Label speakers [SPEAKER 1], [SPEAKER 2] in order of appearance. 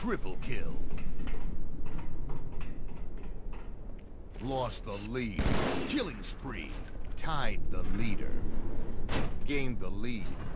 [SPEAKER 1] Triple kill. Lost the lead. Killing spree. Tied the leader. Gained the lead.